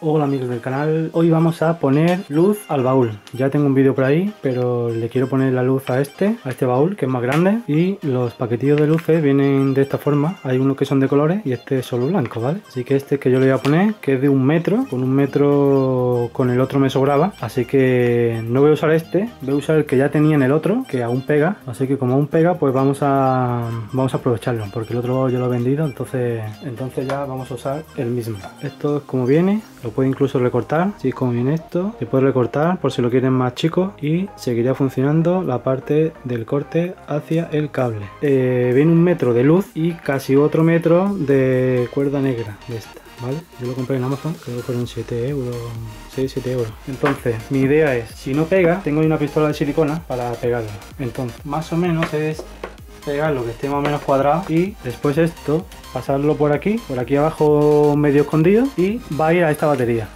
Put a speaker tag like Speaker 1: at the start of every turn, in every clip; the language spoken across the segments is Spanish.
Speaker 1: Hola amigos del canal, hoy vamos a poner luz al baúl. Ya tengo un vídeo por ahí, pero le quiero poner la luz a este baúl que es más grande. Y los paquetillos de luces vienen de esta forma. Hay unos que son de colores y este es solo blanco, ¿vale? Así que este que yo le voy a poner, que es de 1 metro, con 1 metro con el otro me sobraba. Así que no voy a usar este, voy a usar el que ya tenía en el otro, que aún pega. Así que como aún pega, pues vamos a aprovecharlo, porque el otro yo lo he vendido, entonces ya vamos a usar el mismo. Esto es como viene, lo puede incluso recortar, si es como viene esto, se puede recortar por si lo quieren más chico y seguiría funcionando la parte del corte hacia el cable. Viene 1 metro de luz y casi otro metro de cuerda negra de esta, ¿vale? Yo lo compré en Amazon, creo que fueron 7 euros, 6-7 euros. Entonces, mi idea es, si no pega, tengo ahí una pistola de silicona para pegarlo. Entonces, más o menos es pegarlo que esté más o menos cuadrado y después esto pasarlo por aquí abajo medio escondido y va a ir a esta batería.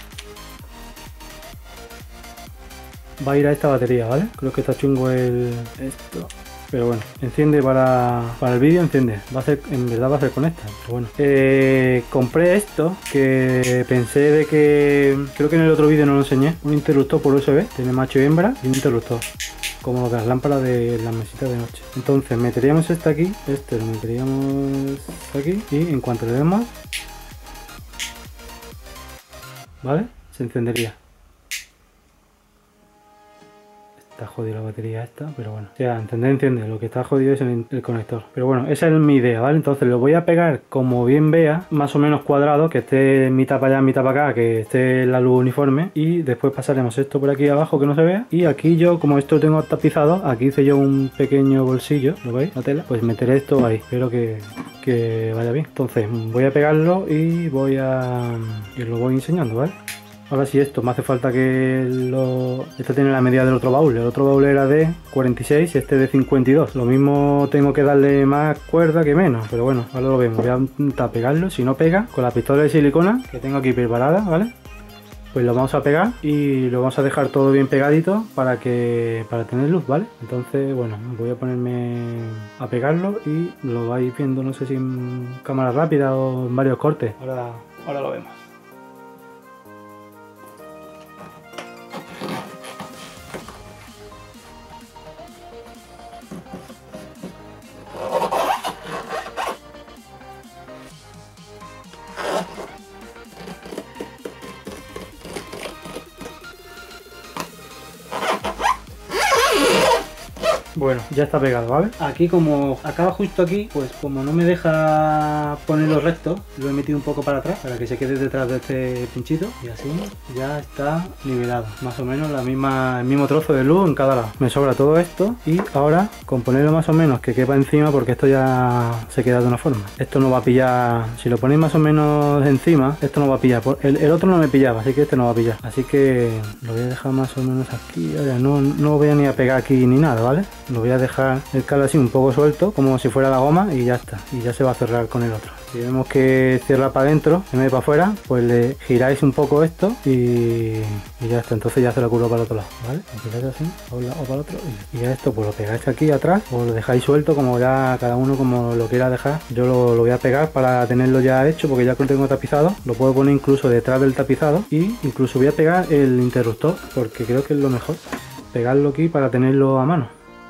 Speaker 1: ¿Vale? Creo que está chungo esto. Pero bueno, enciende para el vídeo, enciende. En verdad va a ser con esta, pero bueno. Compré esto, que pensé de que... Creo que en el otro vídeo no lo enseñé. Un interruptor por USB, tiene macho y hembra y un interruptor, como las lámparas de las mesitas de noche. Entonces meteríamos este aquí, lo meteríamos aquí y en cuanto le demos, ¿vale? Se encendería. Está jodido la batería esta, pero bueno. O sea, enciende. Lo que está jodido es el conector. Pero bueno, esa es mi idea, ¿vale? Entonces lo voy a pegar como bien vea, más o menos cuadrado, que esté mitad para allá, mitad para acá, que esté la luz uniforme. Y después pasaremos esto por aquí abajo que no se vea. Y aquí yo, como esto lo tengo tapizado, aquí hice yo un pequeño bolsillo, ¿lo veis? La tela. Pues meteré esto ahí. Espero que vaya bien. Entonces voy a pegarlo y os lo voy enseñando, ¿vale? Ahora sí, esto me hace falta que Esto tiene la medida del otro baúl. El otro baúl era de 46 y este de 52. Lo mismo tengo que darle más cuerda que menos, pero bueno, ahora lo vemos. Voy a intentar pegarlo. Si no pega, con la pistola de silicona que tengo aquí preparada, ¿vale? Pues lo vamos a pegar y lo vamos a dejar todo bien pegadito para tener luz, ¿vale? Entonces, bueno, voy a ponerme a pegarlo y lo vais viendo, no sé si en cámara rápida o en varios cortes. Ahora lo vemos. Bueno, ya está pegado, ¿vale? Aquí como acaba justo aquí, pues como no me deja ponerlo recto, lo he metido un poco para atrás para que se quede detrás de este pinchito y así ya está nivelado. Más o menos el mismo trozo de luz en cada lado. Me sobra todo esto y ahora con ponerlo más o menos que quepa encima, porque esto ya se queda de una forma. Esto no va a pillar, si lo ponéis más o menos encima, esto no va a pillar. El otro no me pillaba, así que este no va a pillar. Así que lo voy a dejar más o menos aquí. Ahora no voy a ni a pegar aquí ni nada, ¿vale? Lo voy a dejar el cable así un poco suelto, como si fuera la goma, y ya está. Y ya se va a cerrar con el otro. Si vemos que cierra para adentro en vez de para afuera, pues le giráis un poco esto y ya está. Entonces ya se lo curvo para el otro lado, ¿vale? Lo giráis así, o para el otro. Y ya esto pues lo pegáis aquí atrás o lo dejáis suelto, como ya cada uno como lo quiera dejar. Yo lo voy a pegar para tenerlo ya hecho, porque ya que lo tengo tapizado, lo puedo poner incluso detrás del tapizado. Y incluso voy a pegar el interruptor, porque creo que es lo mejor. Pegarlo aquí para tenerlo a mano.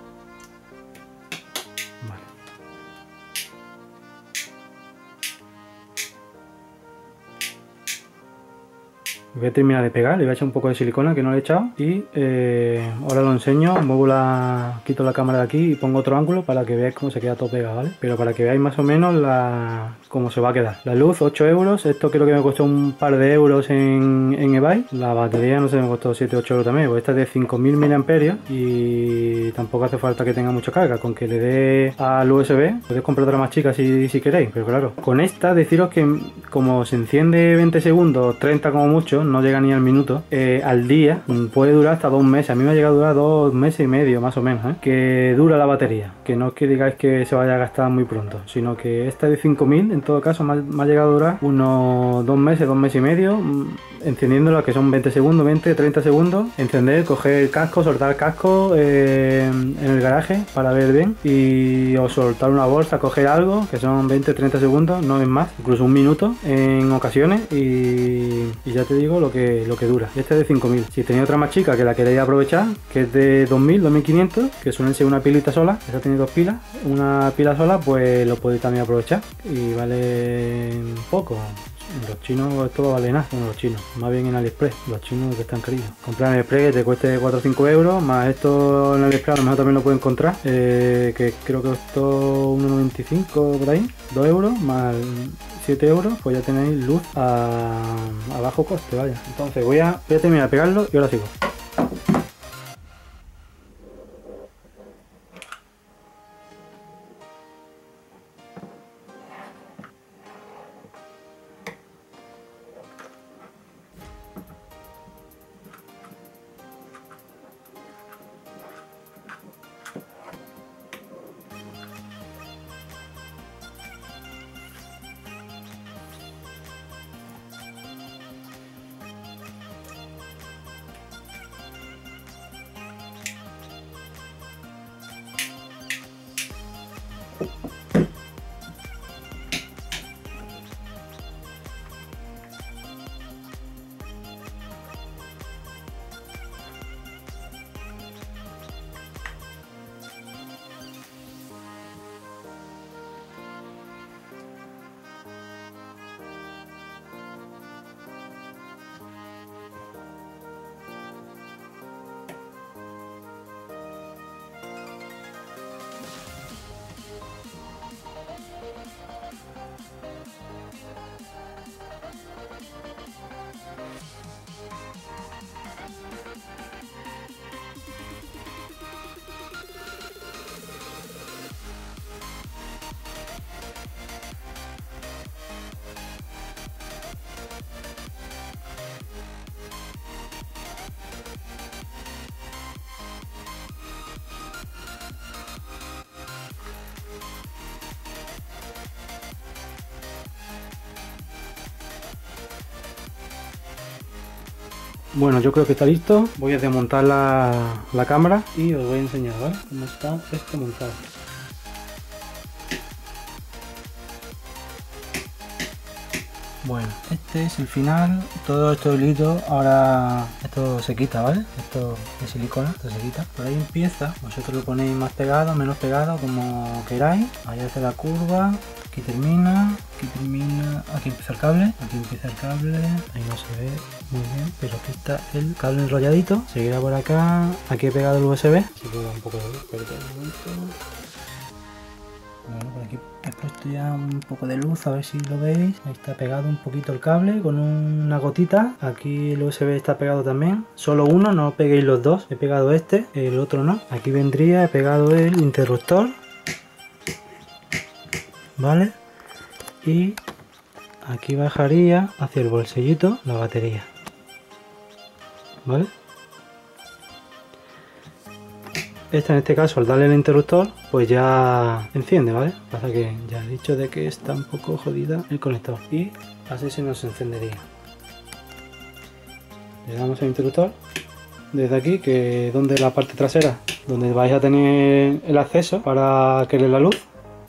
Speaker 1: Voy a terminar de pegar, le voy a echar un poco de silicona que no le he echado y ahora lo enseño, quito la cámara de aquí y pongo otro ángulo para que veáis cómo se queda todo pegado, ¿vale? Pero para que veáis más o menos cómo se va a quedar. La luz, 8 euros, esto creo que me costó un par de euros en eBay. La batería no sé, me costó 7-8 euros también, pues esta es de 5000 mAh y tampoco hace falta que tenga mucha carga, con que le dé al USB, podéis comprar otra más chica si queréis, pero claro, con esta deciros que como se enciende 20 segundos, 30 como mucho, no llega ni al minuto, al día puede durar hasta 2 meses. A mí me ha llegado a durar 2 meses y medio más o menos, que dura la batería, que no es que digáis que se vaya a gastar muy pronto, sino que esta de 5000 en todo caso me ha llegado a durar unos 2 meses, 2 meses y medio, encendiéndola, que son 20 segundos, 20-30 segundos, encender, coger el casco, soltar el casco en el garaje garaje para ver bien y o soltar una bolsa, coger algo, que son 20-30 segundos, no es más, incluso un minuto en ocasiones y ya te digo lo que dura. Este es de 5000. Si tenéis otra más chica que la queréis aprovechar, que es de 2000-2500, que suelen ser una pilita sola, esta tiene dos pilas, una pila sola, pues lo podéis también aprovechar y vale poco. Los chinos esto no vale nada, bueno, los chinos, más bien en AliExpress, los chinos que están queridos. Comprar en AliExpress que te cueste 4 o 5 euros, más esto en AliExpress a lo mejor también lo puedes encontrar, que creo que costó 1,95 por ahí, 2 euros, más 7 euros, pues ya tenéis luz a bajo coste, vaya. Entonces voy a terminar de pegarlo y ahora sigo. Bueno, yo creo que está listo. Voy a desmontar la cámara y os voy a enseñar, ¿vale? Cómo está esto montado. Bueno, este es el final. Todo esto hilito, ahora esto se quita, ¿vale? Esto de silicona, esto se quita. Por ahí empieza, vosotros lo ponéis más pegado, menos pegado, como queráis. Ahí hace la curva. Aquí termina, aquí empieza el cable, ahí no se ve muy bien, pero aquí está el cable enrolladito, seguirá por acá, aquí he pegado el USB, si puedo un poco de luz, pero un momento. Bueno, por aquí he puesto ya un poco de luz, a ver si lo veis, ahí está pegado un poquito el cable con una gotita, aquí el USB está pegado también, solo uno, no peguéis los dos, he pegado este, el otro no, aquí vendría, he pegado el interruptor, ¿vale? Y aquí bajaría hacia el bolsillito la batería, ¿vale? Esta en este caso al darle el interruptor pues ya enciende, ¿vale? Pasa que ya he dicho de que está un poco jodida el conector y así se nos encendería. Le damos el interruptor desde aquí, que es donde la parte trasera, donde vais a tener el acceso para que le dé la luz.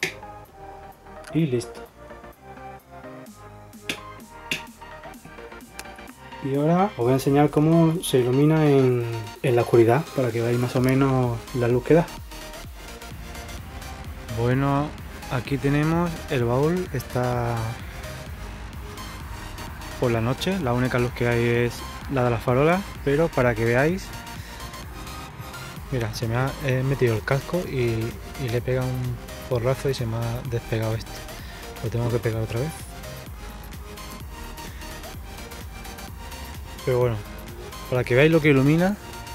Speaker 1: Y listo. Y ahora os voy a enseñar cómo se ilumina en la oscuridad, para que veáis más o menos la luz que da. Bueno, aquí tenemos el baúl, está por la noche, la única luz que hay es la de las farolas, pero para que veáis, mira, he metido el casco y le pega un porrazo y se me ha despegado esto. Lo tengo que pegar otra vez. Pero bueno, para que veáis lo que ilumina.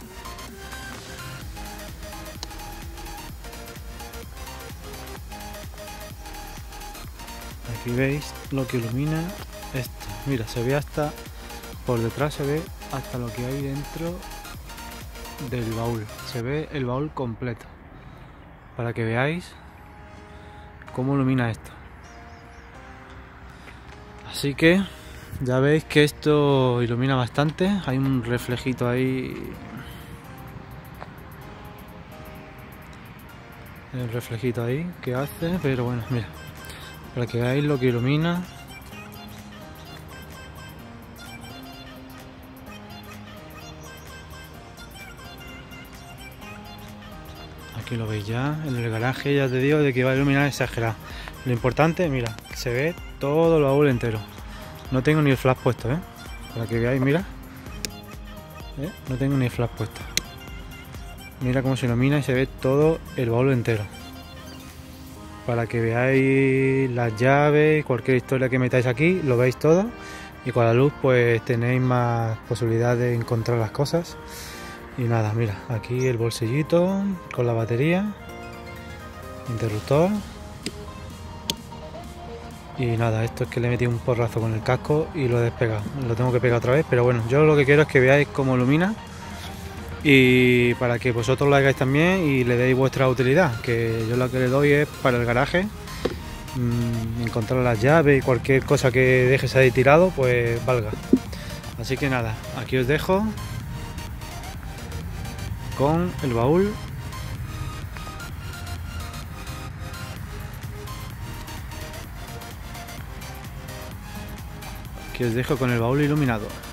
Speaker 1: Aquí veis lo que ilumina esto. Mira, se ve hasta por detrás, se ve hasta lo que hay dentro del baúl. Se ve el baúl completo. Para que veáis cómo ilumina esto. Así que ya veis que esto ilumina bastante. Hay un reflejito ahí el reflejito ahí que hace, pero bueno, mira, para que veáis lo que ilumina. Aquí lo veis ya, en el garaje ya te digo de que va a iluminar exagerado. Lo importante, mira, se ve todo el baúl entero. No tengo ni el flash puesto, para que veáis, mira. No tengo ni el flash puesto. Mira cómo se ilumina y se ve todo el baúl entero. Para que veáis las llaves, cualquier historia que metáis aquí, lo veis todo. Y con la luz pues tenéis más posibilidad de encontrar las cosas. Y nada, mira, aquí el bolsillito con la batería, interruptor. Y nada, esto es que le he metido un porrazo con el casco y lo he despegado. Lo tengo que pegar otra vez, pero bueno, yo lo que quiero es que veáis cómo ilumina. Y para que vosotros lo hagáis también y le deis vuestra utilidad, que yo lo que le doy es para el garaje, encontrar las llaves y cualquier cosa que dejes ahí tirado, pues valga. Así que nada, aquí os dejo con el baúl. Aquí os dejo con el baúl iluminado.